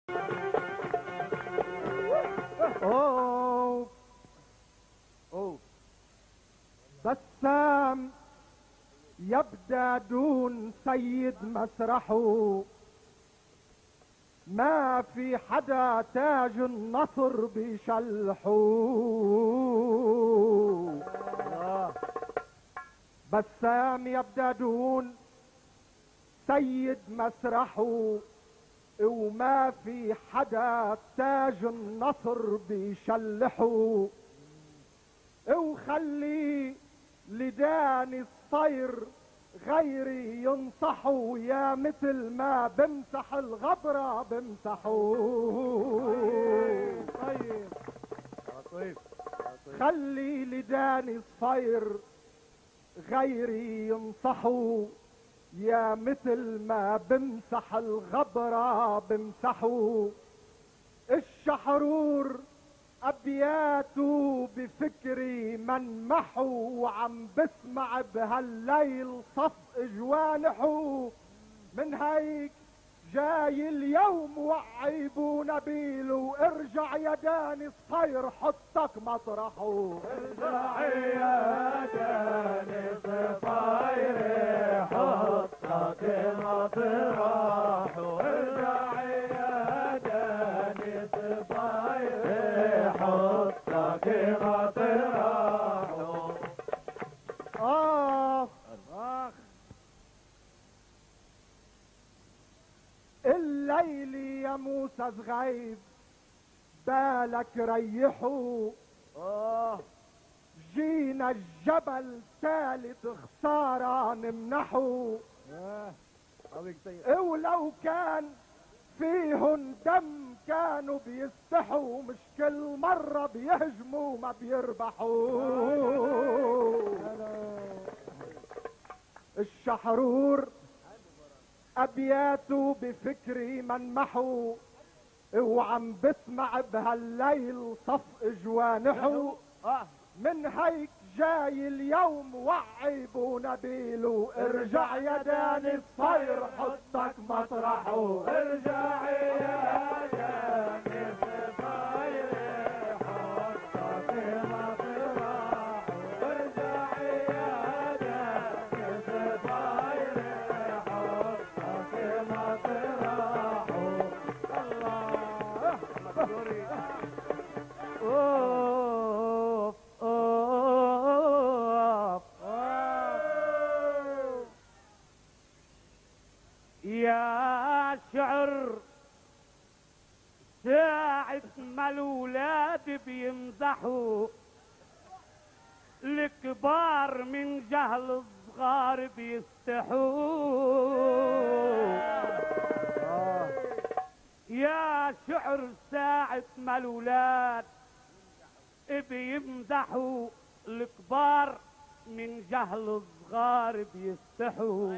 أوه أوه بسام يبدأ دون سيد مسرحه، ما في حدا تاج النصر بيشلحه. بسام يبدأ دون سيد مسرحه، وما في حدا تاج النصر بيشلحه. وخلي لداني الصير غيري ينصحوا، يا مثل ما بمسح الغبرة بمسحوا. طيب طيب خلي لداني الصير غيري ينصحوا، يا مثل ما بمسح الغبرة بمسحوا. الشحرور ابياته بفكري منمحوا، وعم بسمع بهالليل صف جوانحه. من هيك جاي اليوم وعيبو نبيل، وارجع يا داني الصير حطك مطرحه. ارجع يا داني الصير حطك مطرحه. ارجع يا داني الصير حطك مطرحه. آخ الليل يا موسى صغيب بالك ريحوا. جينا الجبل ثالث خسارة نمنحوا. ولو كان فيهن دم كانوا بيستحوا، مش كل مرة بيهجموا ما بيربحوا. الشحرور ابياته بفكري منمحوا، وعم بسمع بهالليل صف جوانحوا. من هيك جاي اليوم وعيبو نبيل، ارجع يا داني الصير حطك مطرحه. ارجع يا داني الصير حطك مطرحه. ارجع يا داني الصير حطك مطرحه. الله يا شعر ساعة ما الولاد بيمزحوا، الكبار من جهل الصغار بيستحوا. يا شعر ساعة ما الولاد بيمزحوا، الكبار من جهل الصغار بيستحوا.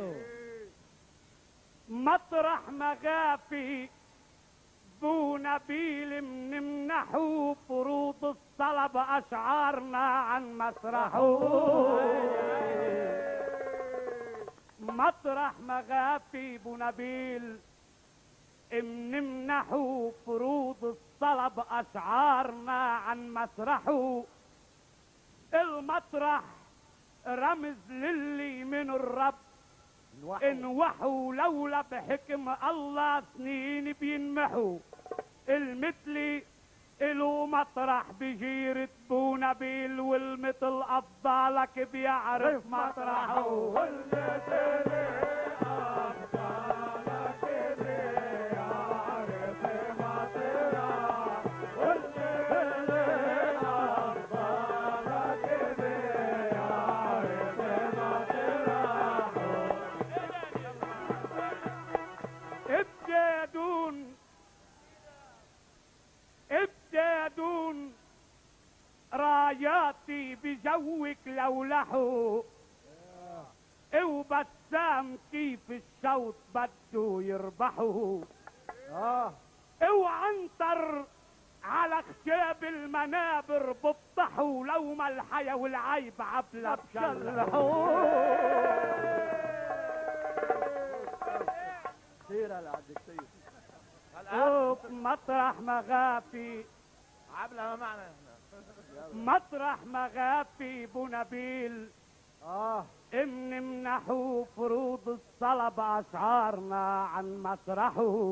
مطرح مغافي بو نبيل منمنحوا، فروض الصلب اشعارنا عن مسرحه. مطرح مغافي بو نبيل منمنحوا، فروض الصلب اشعارنا عن مسرحه. المطرح رمز للي من الرب انوحوا، لولا بحكم الله سنين بينمحوا. المثلي إله مطرح بجيرة بو نبيل، والمثل أفضلك بيعرف مطرحه. والمثل أفضلك بيعرف مطرحه. والمثل أفضلك بيعرف مطرحه. ابتدون راياتي بجوك لولحوا، وبسام كيف الشوط بده يربحوا. وعنتر على خشاب المنابر بفضحوا، لو ما الحيا والعيب عبلة بشلحوا. كثير هلا عندك كثير. مطرح مغافي عبلة ما معنى مطرح مغافي ابو نبيل منحوا فروض الصلب اشعارنا عن مسرحه.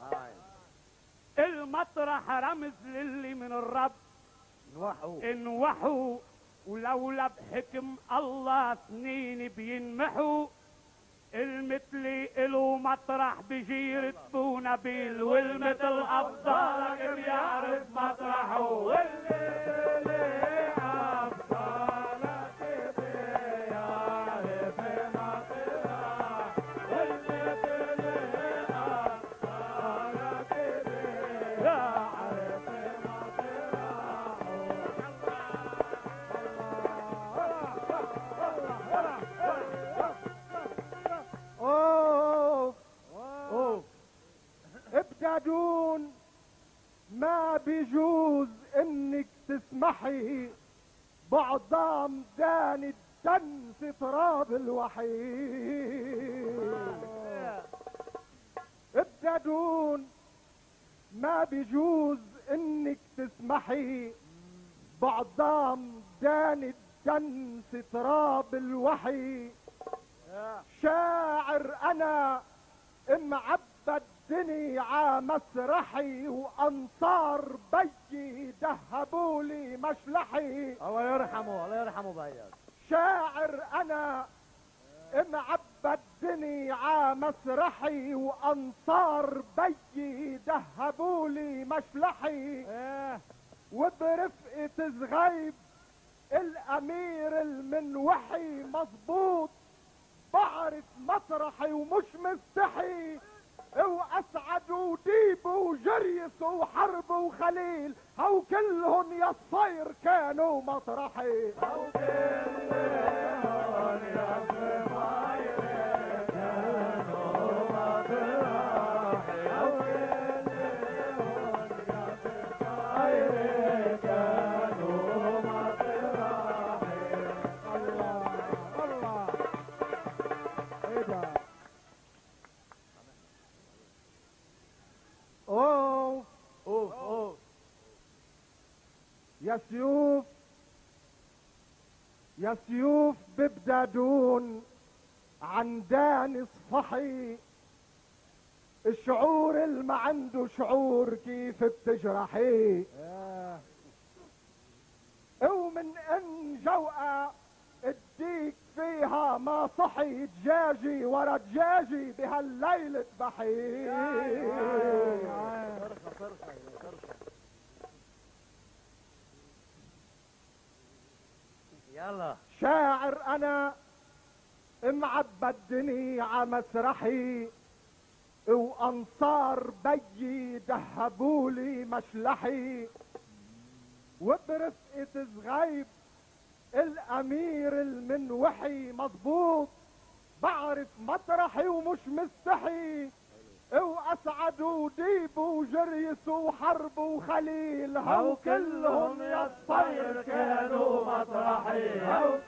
المطرح رمز للي من الرب انوحوا ولولا بحكم الله سنين بينمحوا. المثلي له مطرح بجيرة ابو نبيل والمثل افضلك بيعرف مطرحه. واللي افضلك بيعرف مطرحه. والمثل افضلك بيعرف ابتدون ما بيجوز انك تسمحي بعضام دان الدم في تراب الوحيد. ابتدون ما بيجوز انك تسمحي بعضام دان الدم في تراب الوحي. شاعر انا معبدني ع مسرحي وانصار بيي دهبولي مشلحي. الله يرحمه الله يرحمه بياض. شاعر انا معبدني ع مسرحي وانصار بيي دهبولي مشلحي. وبرفقة زغيب الامير المنوحي مظبوط بعرف مطرحي ومش مستحي. واسعد وديب وجريس وحرب وخليل هو كلهم يا الصير كانوا مطرحي. هو كلهم يا الصير كانوا مطرحي. هو كلهم يا الصير كانوا مطرحي. الله الله ايه ده؟ اوه اوه اوه يا سيوف يا سيوف ببدادون عندان اصفحي. الشعور اللي ما عنده شعور كيف بتجرحي. ومن ان جوقة اديك فيها ما صحي دجاجي ورا دجاجي بهالليل تبحي. يلا شاعر انا معبدني ع مسرحي وانصار بيي دهبولي مشلحي. وبرفقة زغيب الامير المنوحي مظبوط بعرف مطرحي ومش مستحي. واسعد وديب وجريس وحرب وخليل هو كلهم يا الصير كانوا مطرحي. هو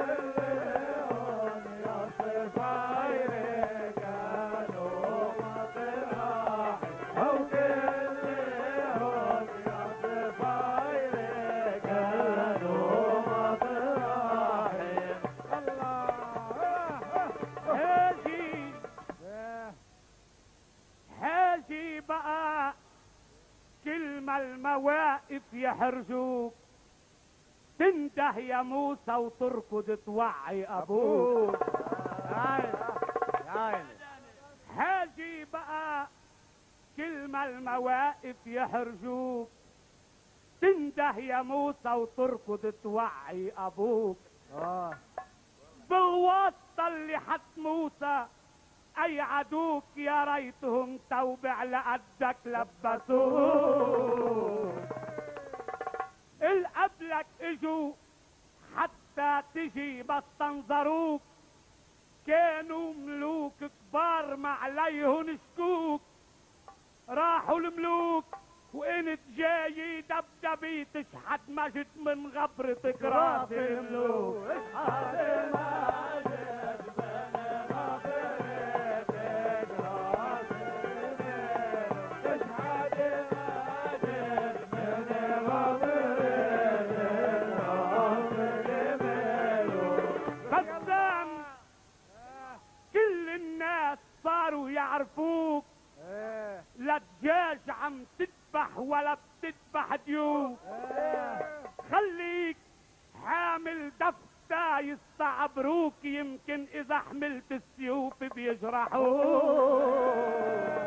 كلهم يا الصير كانوا مطرحي. هو كلهم يا الصير كانوا مطرحي. هاجي بقى كلمة المواقف يحرجوك. تنده يا موسى وتركض توعي ابوك. هاجي بقى كلمة المواقف يحرجوك. تنده يا موسى وتركض توعي ابوك. بالواسطة اللي حط موسى اي عدوك يا ريتهم توبع لقدك لبسوك. القبلك اجوا حتى تجي بس تنظروك. كانوا ملوك كبار ما عليهن شكوك. راحوا الملوك وانت جاي دبدبي تشحت مجد من غبرتك راس الملوك. اشحت مجد من غبرتك راس الملوك. دجاج عم تذبح ولا بتذبح ديوب. خليك حامل دفتة يستعبروك، يمكن اذا حملت السيوف بيجرحوك.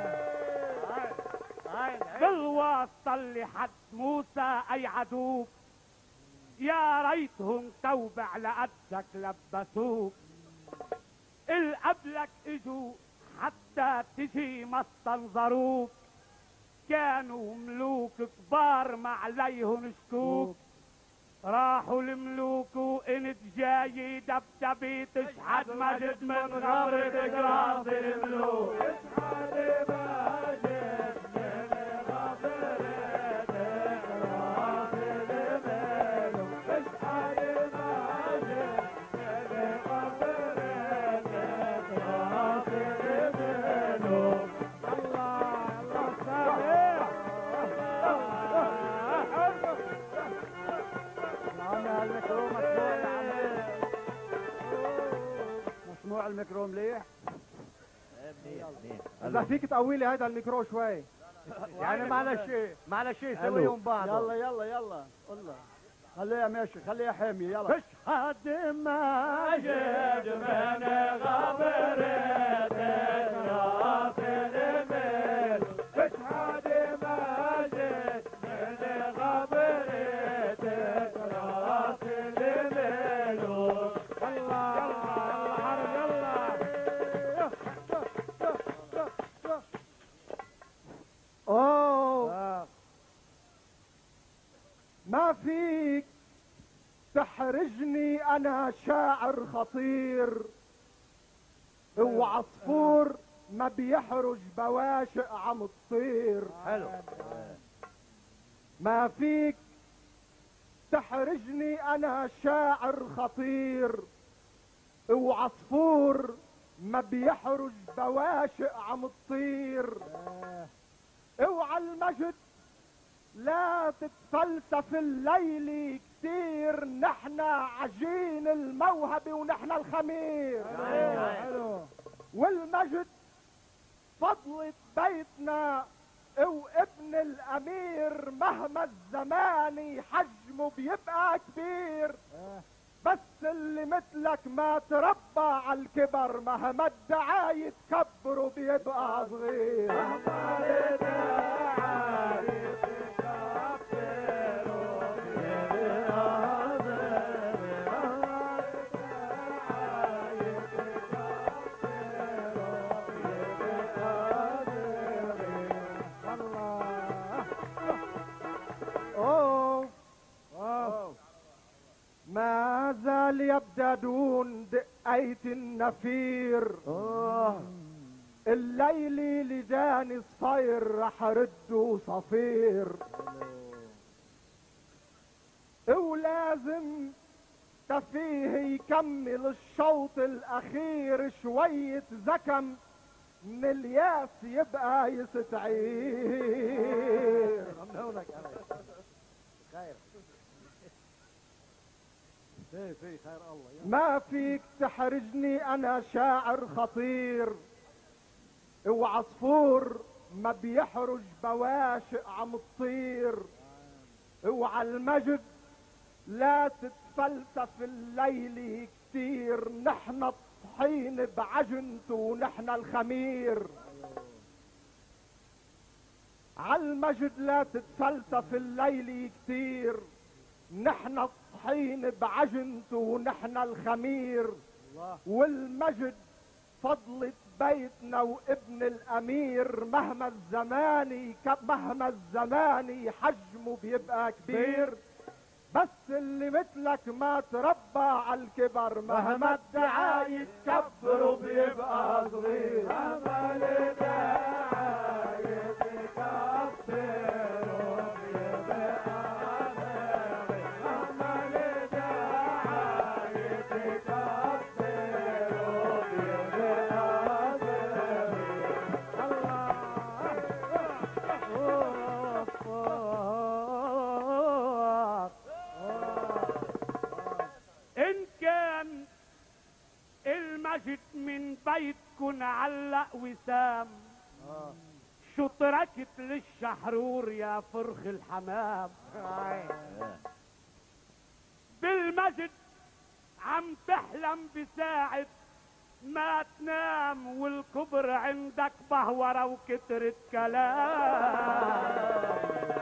بالواسطة اللي حد موسى اي عدوك، يا ريتهم توبع لقدك لبسوك. القبلك اجوا حتى تجي ما استنظروك، كانوا ملوك كبار ما عليهم شكوك. راحوا الملوك وانت جاي دبدبي تشحد مجد من غبرتك راس الملوك. تشحد مجد من غبرتك راس الملوك. تشحد مجد من غبرتك راس الملوك. الله الله سامع. مسموع الميكرو مليح. منيح. اذا فيك تقوي لي هذا الميكرو شوي. يعني معنا شيء سويهم بعض. يلا يلا يلا والله خليها ماشي، خليها حامي. يلا تشهد مجد من غبرتك راس الملوك. تشهد مجد من غبرتك راس الملوك. الله اوه ما فيك تحرجني، انا شاعر خطير وعصفور ما بيحرج بواشق عم تطير. حلو. ما فيك تحرجني، انا شاعر خطير وعصفور ما بيحرج بواشق عم تطير. اوعى المجد لا تتفلسف الليل كتير، نحنا عجين الموهبة ونحنا الخمير. والمجد فضلة بيتنا وابن الامير، مهما الزمان حجمه بيبقى كبير. بس اللي مثلك ما تربى على الكبر، مهما الدعاية تكبره بيبقى صغير. ما زال يبددون دقيت النفير. الليل لجاني الصير رح رده صفير. ولازم تفيه يكمل الشوط الاخير، شوية زكم من الياس يبقى يستعير. في خير الله. ما فيك تحرجني، انا شاعر خطير وعصفور ما بيحرج بواشق عم تطير. وعلى المجد لا تتفلسف الليل كتير، نحن الطحين بعجنته ونحن الخمير. على المجد لا تتفلسف الليل كتير، نحن الطحين بعجنته ونحن الخمير. والمجد فضلة بيتنا وابن الامير، مهما الزمان حجمه بيبقى كبير. بس اللي مثلك ما تربى على الكبر، مهما الدعاية تكبره بيبقى صغير. مهما الدعاية تكبره بيبقى المجد من بيتكن علق وسام. شو تركت للشحرور يا فرخ الحمام؟ بالمجد عم تحلم بساعة ما تنام، والكبر عندك بهورة وكترة كلام.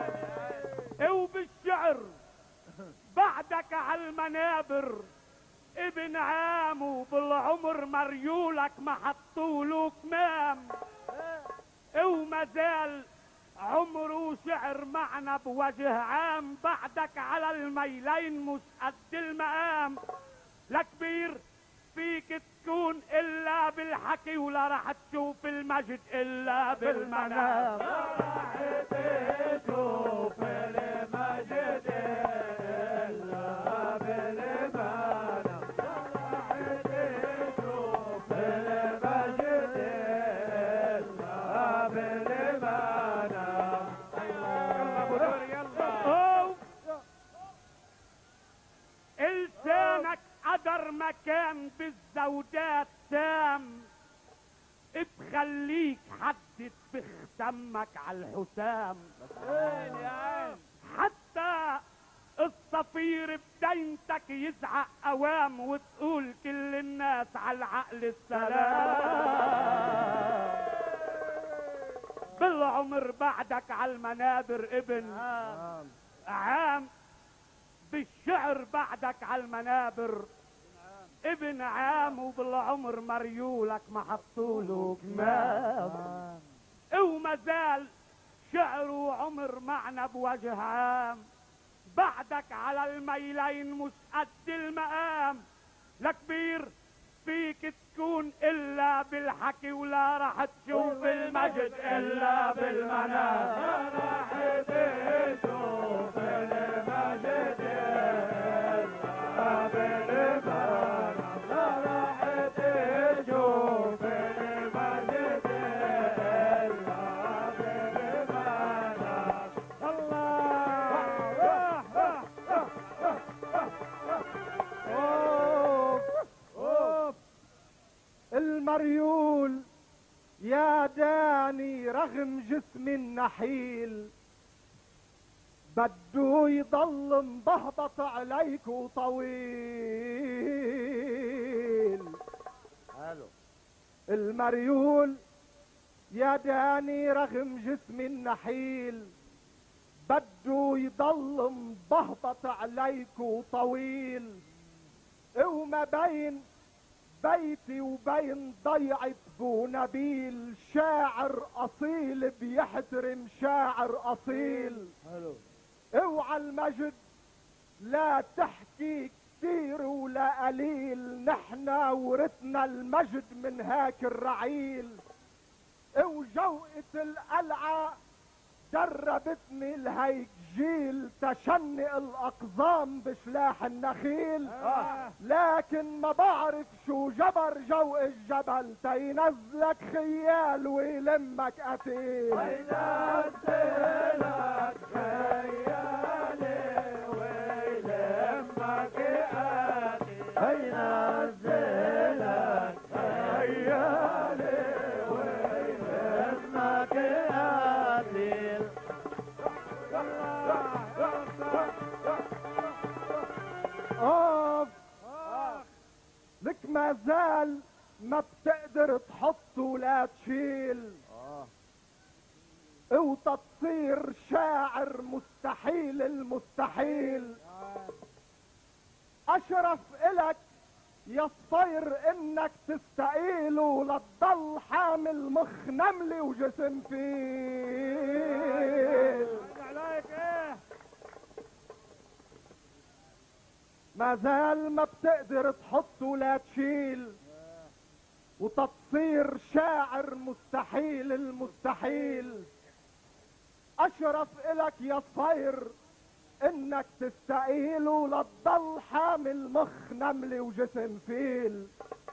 وبالشعر بعدك عالمنابر ابن عام، وبالعمر مريولك ما حطوله كمام. وما زال عمره شعر معنا بوجه عام، بعدك على الميلين مش قد المقام. لا كبير فيك تكون الا بالحكي، ولا راح تشوف المجد الا بالمنام. راح تشوف المجد الا بالمنام. راح تشوف المجد الا بالمنام. يلا ابو دور يلا. لسانك قدر مكان بالزوجات سام، بخليك حدد بختمك على الحسام. حتى الصفير بدينتك يزعق اوام، وتقول كل الناس على العقل السلام. بالعمر بعدك على المنابر ابن عام، بالشعر بعدك على المنابر ابن عام، وبالعمر مريولك ما حطوله كمام. وما زال شعر وعمر معنا بوجه عام، بعدك على الميلين مش قد المقام. لا كبير فيك تكون الا بالحكي، ولا راح تشوف المجد الا بالمنام. راح تشوف المجد الا بالمنام. راح تشوف المجد الا بالمنام. الله المريول يا داني رغم جسم النحيل، بده يضل مبهبط عليك وطويل. المريول يا داني رغم جسم النحيل، بده يضل مبهبط عليك وطويل. وما بين بيتي وبين ضيعة بو نبيل، شاعر اصيل بيحترم شاعر اصيل. اوعى المجد لا تحكي كتير ولا قليل، نحنا ورثنا المجد من هاك الرعيل. وجوقة القلعة دربتني الهيك جيل، تشنق الاقزام بسلاح النخيل. لكن ما بعرف شو جبر جوق الجبل، تينزلك خيال ويلمك قتيل. تينزلك خيالي ويلمك قتيل. تينزلك خيالي ويلمك قتيل. لك ما زال ما بتقدر تحط ولا تشيل، وتصير شاعر مستحيل المستحيل. اشرف الك يا الصير انك تستقيل، ولا تضل حامل مخ نملي وجسم فيل. ما زال ما بتقدر تحط ولا تشيل، وتصير شاعر مستحيل المستحيل. اشرف الك يا صير انك تستقيل، ولا تضل حامل مخ نملي وجسم فيل.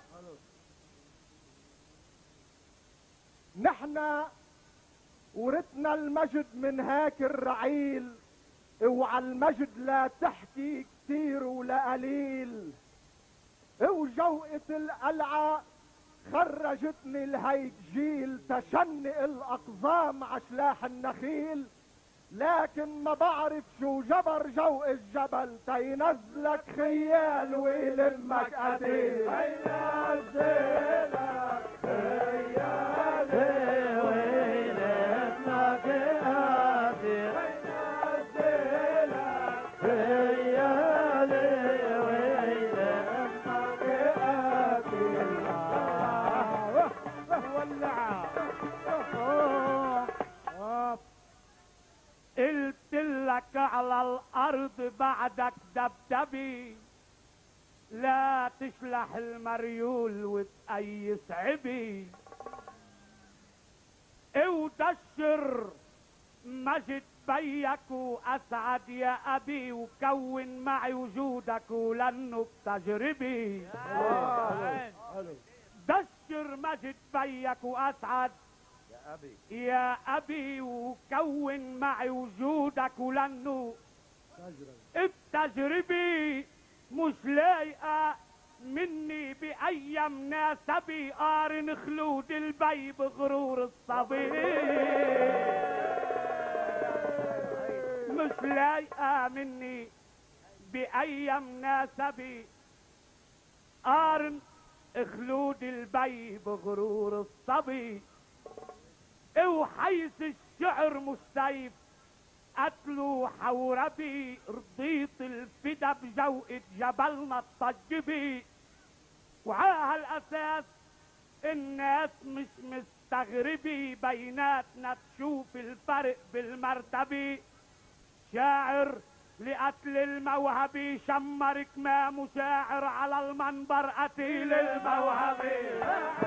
نحنا ورثنا المجد من هاك الرعيل، اوعى المجد لا تحكي كتير ولا قليل. وجوقة القلعة خرجتني الهيج جيل تشنق الاقزام عشلاح النخيل، لكن ما بعرف شو جبر جوق الجبل تينزلك خيال ويلمك قتيل. ينزلك خيال ويلمك قتيل، ينزلك خيال ويلمك قتيل. ولع قلت لك على الارض بعدك دبدبي، لا تشلح المريول وتقيس عبي، ودشر مجد بيك واسعد يا ابي، وكون معي وجودك ولانه بتجربي. دشر مجد بيك واسعد يا ابي، وكون معي وجودك ولانه بتجربي. مش لايقه مني باي مناسبه قارن خلود البي بغرور الصبي. مش لايقه مني باي مناسبه قارن خلود البي بغرور الصبي. وحيث الشعر مش سيف قتلوا حوربي، رضيت الفدا بجوقة جبلنا الطجبي. وعلى هالاساس الناس مش مستغربي، بيناتنا تشوف الفرق بالمرتبة. شاعر لقتل الموهبي شمر كمام، شاعر على المنبر قتيل الموهبي.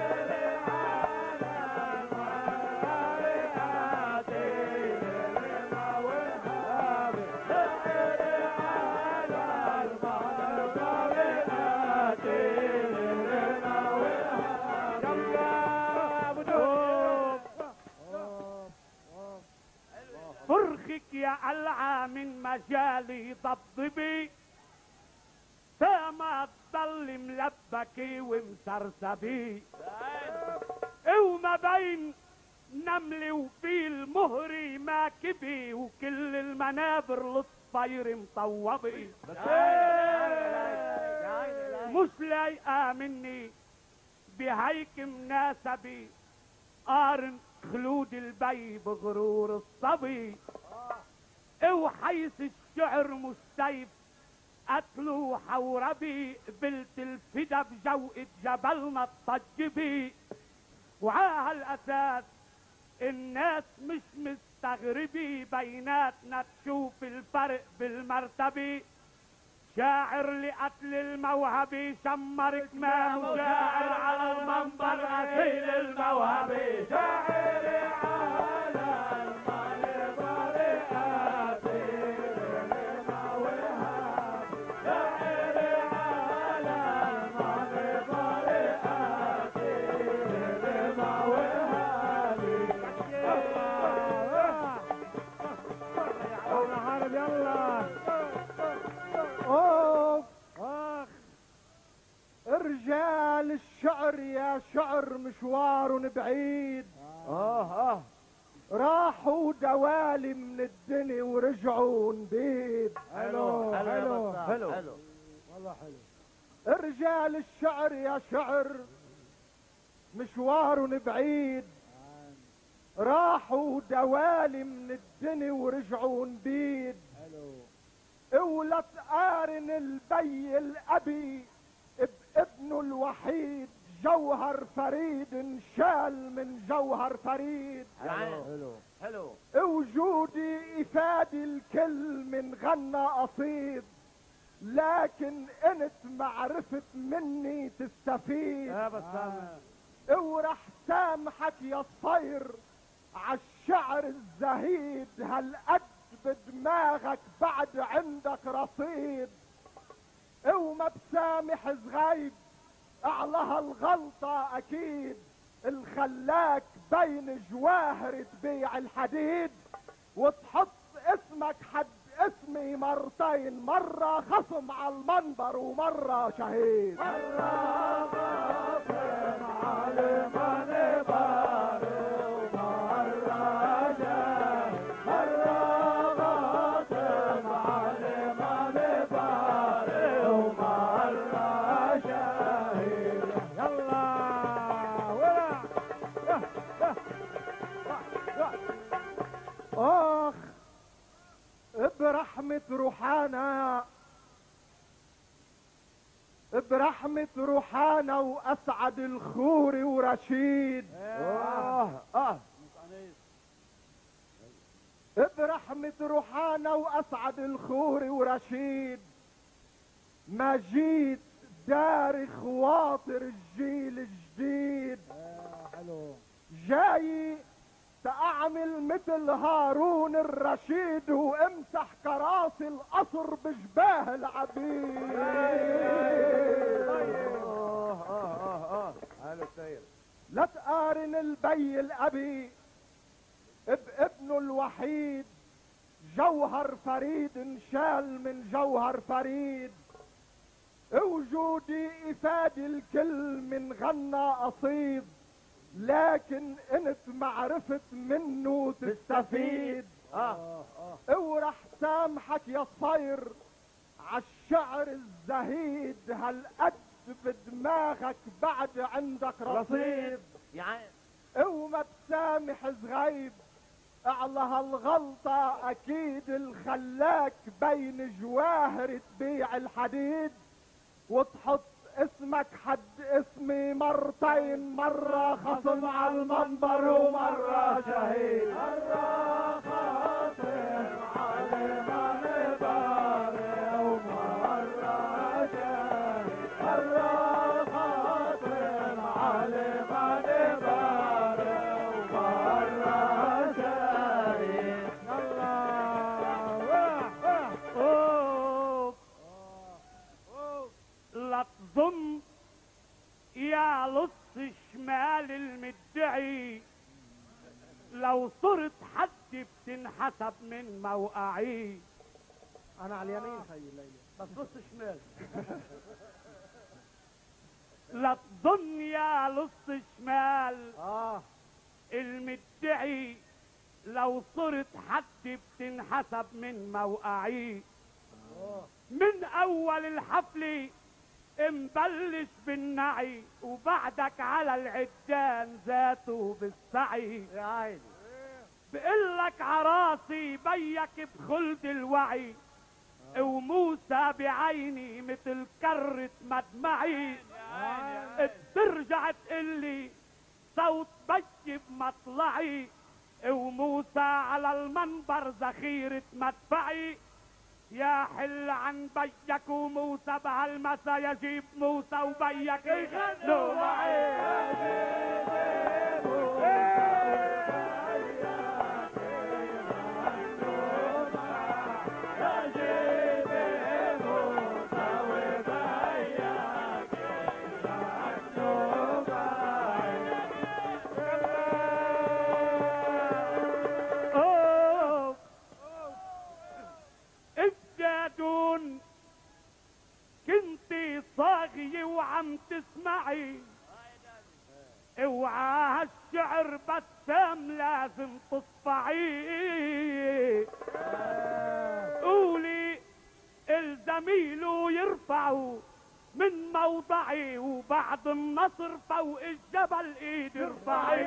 فرخك يا قلعة من مجالي ضبضبي، فما تضل ملبكي ومسرسبي. وما بين نملي وفيل مهري ماكبي، وكل المنابر للطير مطوبي. مش لايقة مني بهيك مناسبي قارن خلود البي بغرور الصبي. وحيث الشعر مش سيف قتلوا حوربي، قبلت الفدا بجوقة جبلنا الطجبي. وعلى هالاساس الناس مش مستغربي، بيناتنا تشوف الفرق بالمرتبة. شاعر لقتل الموهبي شمر كمام، وشاعر على المنبر قتيل الموهبي. شاعر على المنبر قتيل الموهبي، شاعر على المنبر قتيل الموهبي. يلا اوف رجال الشعر يا شعر مشوار بعيد. راحوا دوالي من الدنيا ورجعوا نبيد. حلو حلو حلو والله حلو. رجال الشعر يا شعر مشوار بعيد، راحوا دوالي من الدنيا ورجعوا نبيد. ولا تقارن البي الابي بابنه الوحيد، جوهر فريد انشال من جوهر فريد. حلو حلو. وجودي افادي الكل من غنى قصيد، لكن انت معرفت مني تستفيد. ورح سامحك يا الصير عالشعر الزهيد، هالقد بدماغك بعد عندك رصيد. وما بسامح زغيب اعلها الغلطة اكيد، الخلاك بين جواهر تبيع الحديد. وتحط اسمك حد اسمي مرتين، مرة خصم على المنبر ومرة شهيد. مرة خصم اخ برحمة روحانا، برحمة روحانا واسعد الخوري ورشيد. برحمة روحانا واسعد الخوري ورشيد، ما جيت داري خواطر الجيل الجديد. جاي سأعمل مثل هارون الرشيد وامسح كراسي القصر بجباه العبيد. لا تقارن البي الابي بابنه الوحيد، جوهر فريد انشال من جوهر فريد. وجودي افادي الكل من غنى قصيد، لكن انت معرفت منه تستفيد. ورح سامحك يا صفير عالشعر الزهيد، هالقد بدماغك بعد عندك رصيد. وما تسامح زغيب على هالغلطة، اكيد الخلاك بين جواهر تبيع الحديد، وتحط اسمك حد اسمي مرتين، مرة خصم على المنبر ومرة شهيد. مرة خصم على المنبر ومرة شهيد، مرة خصم على المنبر ومرة شهيد. لا تظن يا لص شمال المدعي، لو صرت حد بتنحسب من موقعي. انا على اليمين خيي الليلة بس نص شمال. لا تظن يا لص شمال المدعي، لو صرت حد بتنحسب من موقعي. من اول الحفله مبلش بالنعي، وبعدك على العدان ذاته بالسعي. يا عيني بقلك عراسي بيك بخلد الوعي، وموسى بعيني مثل كرة مدمعي. بترجع تقلي صوت بي بمطلعي، وموسى على المنبر ذخيرة مدفعي. يا حل عن بيك وموسى بهالمسا، يجيب موسى وبيك يغنوا معي. الجادون كنتي صاغية وعم تسمعي، اوعى هالشعر بسام لازم تصفعي. قولي الزميل يرفعوا من موضعي، وبعد النصر فوق الجبل ايد ارفعي.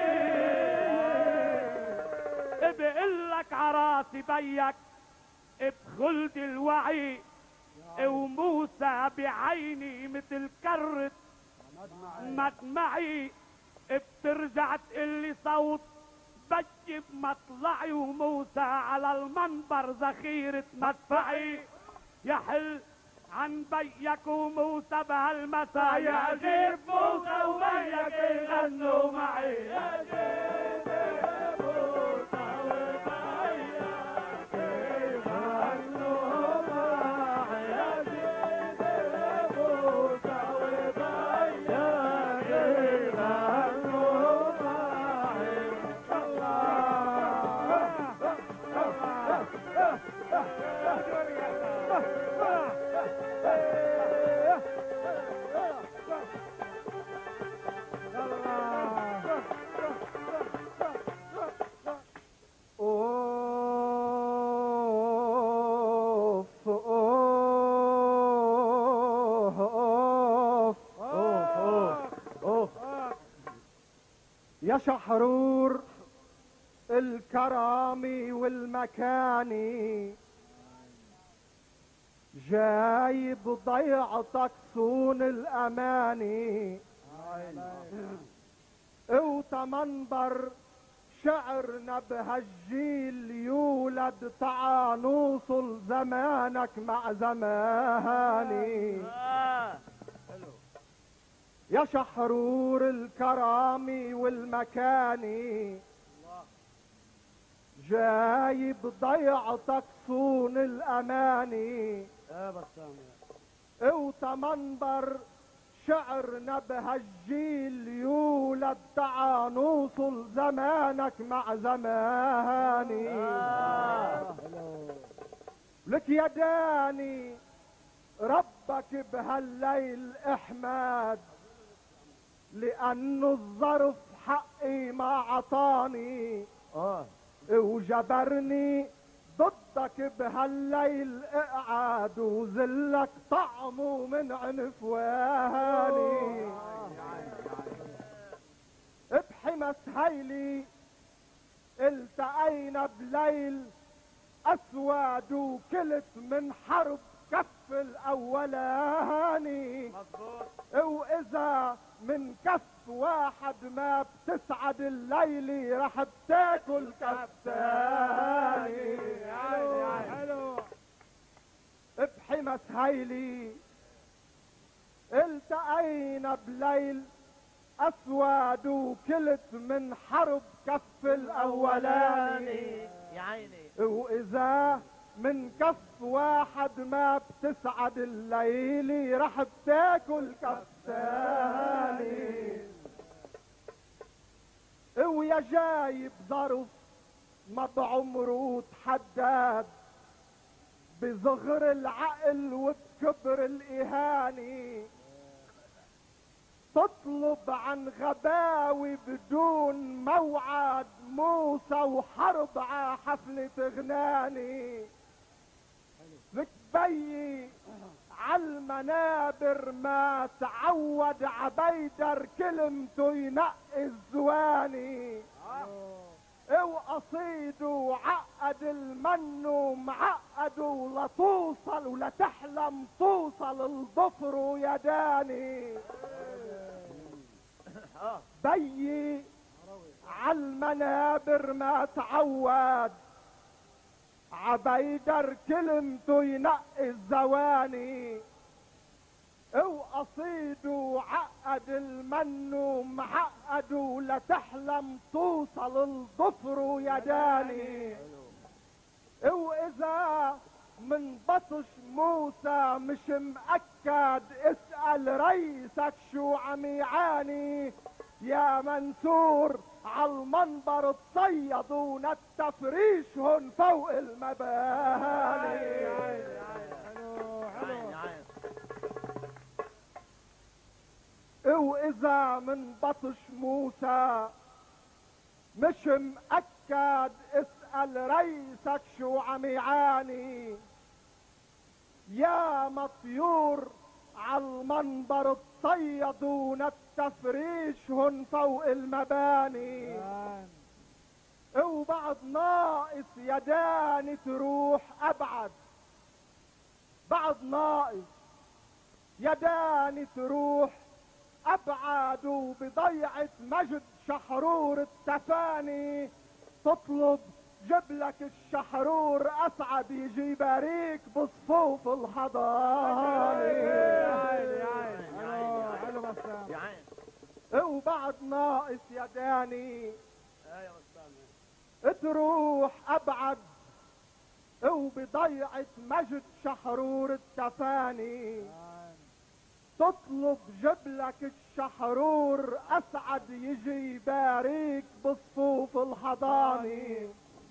بقلك عراسي بيك بخلد الوعي، وموسى بعيني مثل كرة مدمعي. بترجع تقلي صوت بي بمطلعي، وموسى على المنبر ذخيرة مدفعي. يحل عن بيك وموسى بهالمسا، يجيب موسى وبيك يغنوا معي. يا شحرور الكرامي والمكاني جايب ضيعتك صون الاماني وتمنبر شعرنا بهالجيل يولد تعا نوصل زمانك مع زماني يا شحرور الكرامي والمكاني جايب ضيعتك صون الاماني وتمنبر شعرنا بهالجيل يولد تعا نوصل زمانك مع زماني لك يا داني ربك بهالليل احمد لانه الظرف حقي ما عطاني وجبرني ضدك بهالليل اقعد وزلك طعمه من عنفواني بحمى سهيلي التقينا بليل اسود وكلت من حرب كف الاولاني واذا من كف واحد ما بتسعد الليلة رح بتاكل كف ثاني حلو بحمى سهيلي التقينا بليل اسود وكلت من حرب كف الاولاني يا عيني واذا من كف واحد ما بتسعد الليلة رح بتاكل كف ثاني ويا جايب ظرف ما بعمره تحدد بصغر العقل وبكبر الاهاني تطلب عن غباوي بدون موعد موسى وحرب ع حفلة غناني بتبيي عالمنابر ما تعود عبيدر كلمته ينقي الزواني وقصيده وعقد المن ومعقد ولتوصل ولتحلم توصل الضفر ويداني بيي عالمنابر ما تعود عبيدر كلمته ينقي الزواني وقصيده وعقد المن ومعقد ولتحلم توصل الضفر ويداني واذا من بطش موسى مش مأكد اسأل ريسك شو عم يعاني يا منصور عالمنبر تصيدون التفريشهن فوق المباني واذا من بطش موسى مش مأكد اسأل ريسك شو عم يعاني يا مطيور عالمنبر تصيدون التفريشهن فوق المباني وبعد ناقص يداني تروح ابعد بعد ناقص يداني تروح ابعد وبضيعة مجد شحرور التفاني تطلب جبلك الشحرور اسعد يجي يباريك بصفوف الحضاني وبعد ناقص يداني تروح ابعد وبضيعة مجد شحرور التفاني تطلب جبلك الشحرور اسعد يجي يباريك بصفوف الحضاني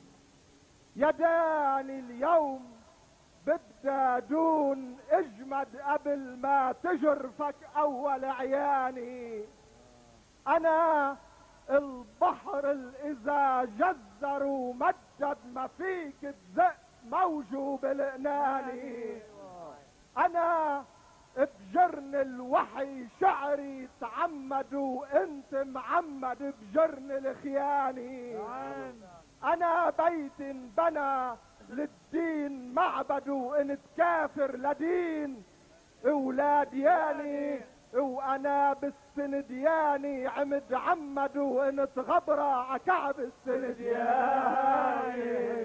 يداني اليوم بدها دون اجمد قبل ما تجرفك اول عياني انا البحر اذا جزر ومجد ما فيك تزق موجه بالقناني انا بجرن الوحي شعري تعمد وانت معمد بجرن الخياني. انا بيت بنى للدين معبد وان تكافر لدين اولاد ياني، وانا بالسندياني عمد عمد وان تغبرة عكعب السندياني.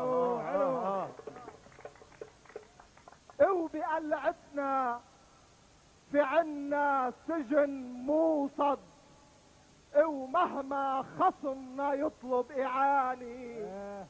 وبقلعتنا في عنا سجن موصد، ومهما خصمنا يطلب اعاني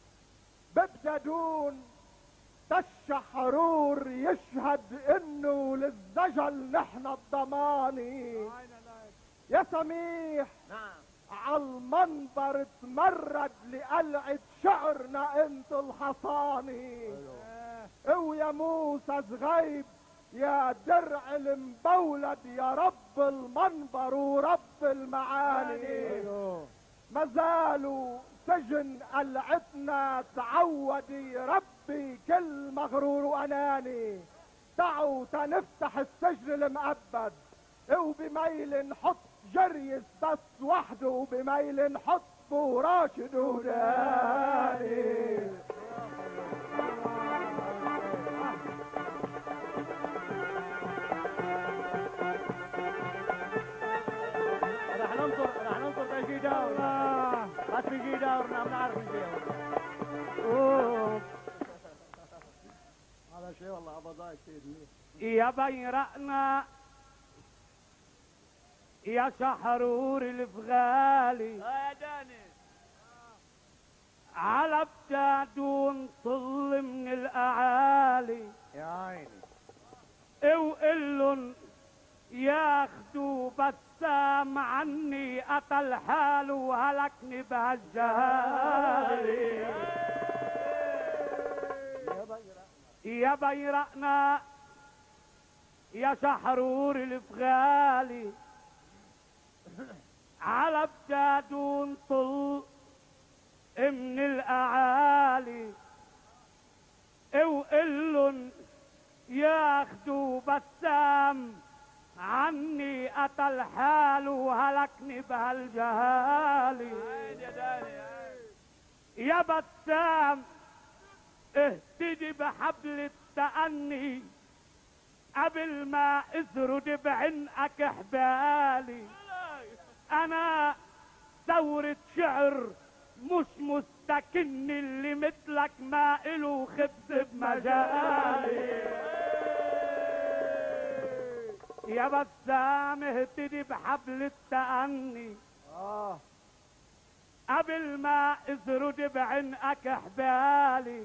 ببددون الشحرور يشهد انه للزجل نحن الضماني. يا سميح عالمنبر تمرد لقلعة شعرنا انت الحصاني. ويا موسى زغيب يا درع المبولد يا رب المنبر ورب المعاني. ما زالوا سجن قلعتنا تعودي ربي كل مغرور واناني. تعوا تنفتح السجن المؤبد وبميل نحط جريس بس وحده وبميل نحط بو راشد وداني. راح ننطر تجي دورنا بس بيجي دورنا بنعرف نجي. هذا شيء والله ابدا سيدي. يا بيرقنا يا شحرور الفغالي يا داني على بجادون طل من الاعالي. يا عيني وقلن ياخدوا بسام عني قتل حاله وهلكني بهالجهالي. يا بيرقنا يا شحرور الفغالي على بجادون طل من الاعالي. وقلن ياخدوا بسام عني قتل حاله وهلكني بهالجهالي. يا بسام اهتدي بحبل التأني قبل ما ازرد بعنقك حبالي. انا ثورة شعر مش مستكن اللي مثلك ما إله خبز بمجالي. يا بسام اهتدي بحبل التأني قبل ما ازرد بعنقك حبالي.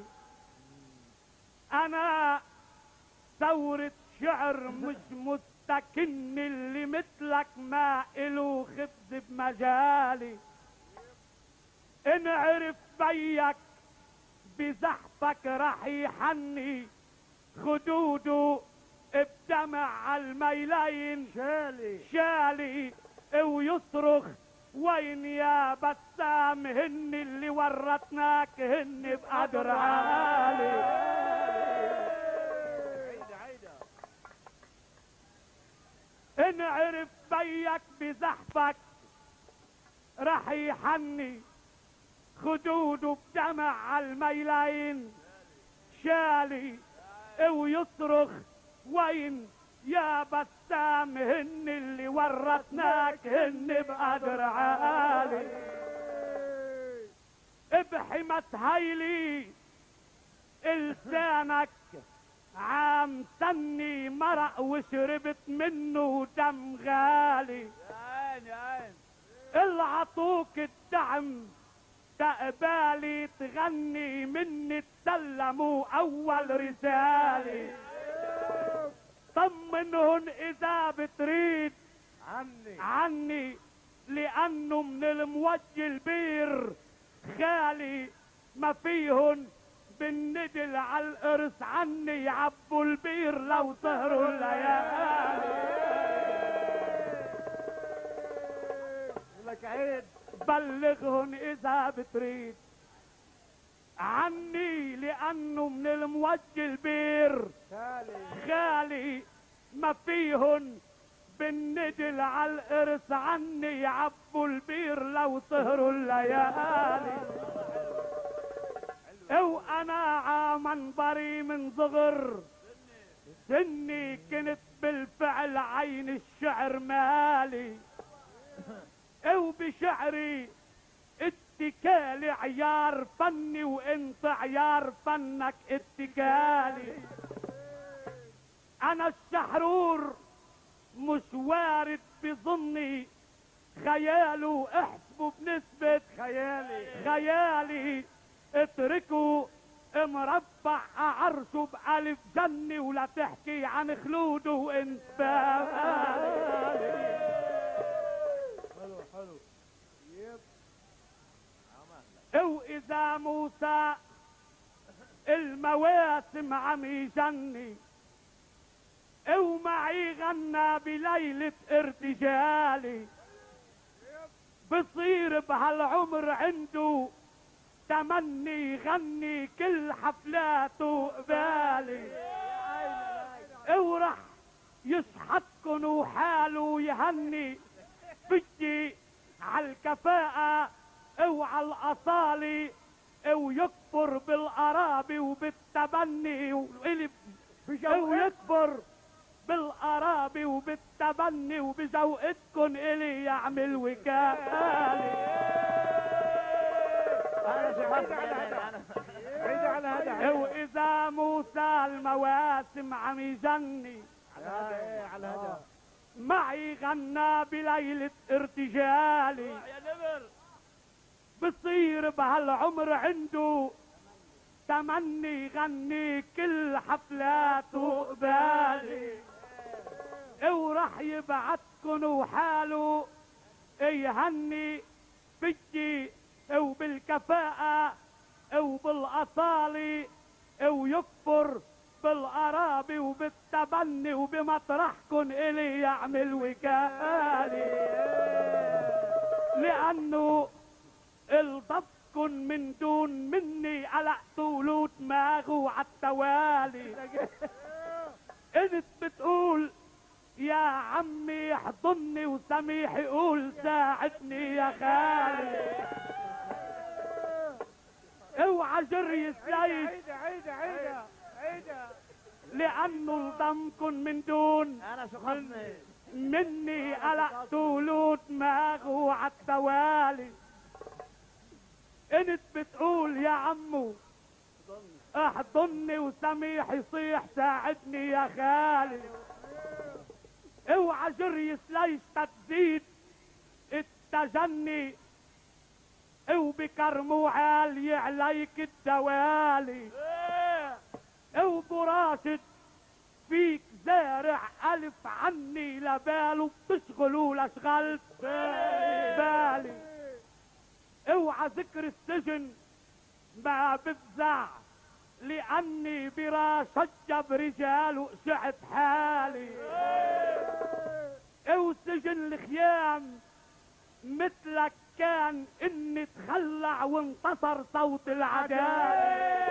انا ثورة شعر مش مستكن اللي مثلك ما إله خبز بمجالي. ان عرف بيك بزحفك رح يحني خدوده بدمع عالميلين شالي ويصرخ وين يا بسام هن اللي ورطناك هن بقدر عالي. ان عرف بيك بزحفك رح يحني خدوده بدمع عالميلين شالي ويصرخ وين يا بسام هن اللي ورطناك هن بقدر عالي. بحمة هيلي لسانك عام سني مرق وشربت منه دم غالي. اللي عطوك الدعم تقبالي تغني مني تسلموا اول رسالة. طمنهن اذا بتريد عني لانه من الموجه البير خالي ما فيهن بالندل على القرص عني يعبوا البير لو سهروا الليالي. لك عيد بلغهن اذا بتريد عني لانه من الموجه البير خالي ما فيهن بالندل على القرص عني يعبوا البير لو سهروا الليالي. وانا عمنبري من صغر سني كنت بالفعل عين الشعر مالي، وبشعري اتكالي عيار فني وانت عيار فنك اتكالي. انا الشحرور مش وارد بظني خياله، احسبوا بنسبة خيالي اتركوا مربع عرشه بألف جنة ولا تحكي عن خلوده وانت بالي. حلو واذا موسى المواسم عم يجني ومعي غنى بليلة ارتجالي، بصير بهالعمر عنده تمني يغني كل حفلاته قبالي. ورح يشحتكن وحاله يهني بجي عالكفاءة وعلى الأصالي، ويكبر بالقرابة وبالتبني ويكبر بالقرابة وبالتبني وبذوقتكن إلي يعمل وكالي. واذا موسى المواسم عم يجني معي غنى بليلة ارتجالي، بصير بهالعمر عنده تمني يغني كل حفلاته قبالي. ورح يبعتكن وحاله يهني بجي وبالكفاءة وبالأصالي، ويكبر بالقرابة وبالتبني وبمطرحكن إلي يعمل وكالي. لأنه الضبكن من دون مني قلقت ولود ماغو عالتوالي. انت بتقول يا عمي احضني وسميح يقول ساعدني يا خالي. اوعى جري سليش عيدة لانه الضمكن من دون انا شو خصني مني قلقت ولود ماغو عالتوالي. انت بتقول يا عمو احضني وسميح يصيح ساعدني يا خالي. اوعى جري سليش تزيد التجني وبكرمو عالي عليك الدوالي. وبراشد فيك زارع ألف عني لباله بتشغلوا لشغلت بالي. اوعى ذكر السجن ما بفزع لأني برا شجب رجال وقشعت حالي. وسجن الخيام مثلك كان اني تخلع وانتصر صوت العدالة.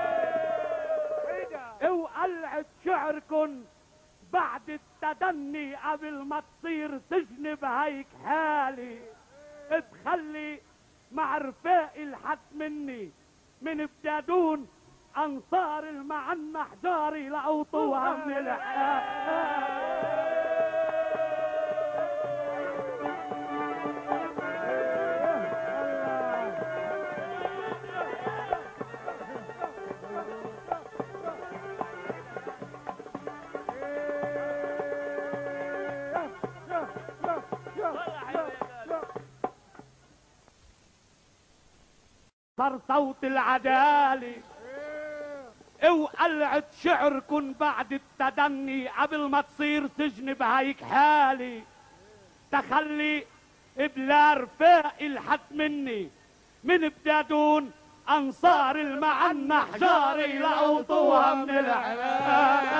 وقلعت شعركن بعد التدني قبل ما تصير سجن بهيك حالي. بخلي مع رفاقي الحد مني من بدادون انصار المعنى حجاري لقوطوها من الحال. صار صوت العدالة وقلعت شعركن بعد التدني قبل ما تصير سجن بهيك حالي. تخلي بلا رفاق الحد مني من بدادون انصار المعنى حجاري لقوطوها من العمال.